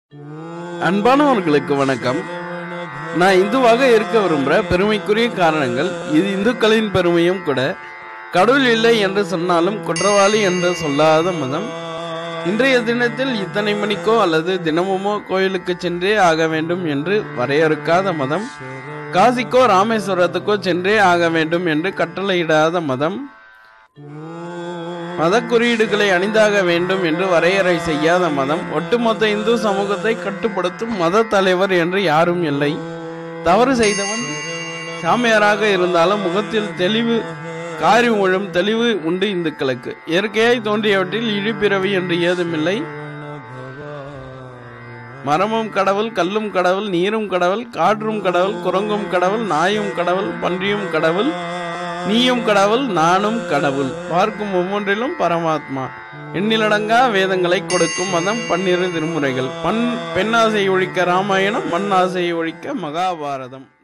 அன்பானவர்களுக்கு வணக்கம். நான் இந்துவாக இருக்க விரும்புகிற பெருமைக்குரிய காரணங்கள், இது இந்துக்களின் பெருமையும் கூட. கடவுள் இல்லை என்று சொன்னாலும் குற்றவாளி என்று சொல்லாத மதம். இன்றைய தினத்தில் இத்தனை மணிக்கோ அல்லது தினமுமோ கோயிலுக்கு சென்றே ஆக வேண்டும் என்று வரையறுக்காத மதம். காசிக்கோ ராமேஸ்வரத்துக்கோ சென்றே ஆக வேண்டும் என்று கட்டளையிடாத மதம். மத குறியீடுகளை அணிந்தாக வேண்டும் என்று வரையறை செய்யாத மதம். ஒட்டுமொத்த இந்து சமூகத்தை கட்டுப்படுத்தும் மத தலைவர் என்று யாரும் இல்லை. தவறு செய்தவன் சாமியாராக இருந்தாலும் முகத்தில் தெளிவு, காரி முழும் தெளிவு உண்டு இந்துக்களுக்கு. இயற்கையாய் தோன்றியவற்றில் இழிப்பிறவி என்று ஏதுமில்லை. மரமும் கடவுள், கல்லும் கடவுள், நீரும் கடவுள், காற்றும் கடவுள், குரங்கும் கடவுள், நாயும் கடவுள், பன்றியும் கடவுள், நீயும் கடவுள், நானும் கடவுள். பார்க்கும் ஒவ்வொன்றிலும் பரமாத்மா. எண்ணிலடங்கா வேதங்களை கொடுக்கும் மதம் 12 திருமுறைகள். பெண்ணாசை ஒழிக்க ராமாயணம், மண்ணாசை ஒழிக்க மகாபாரதம்.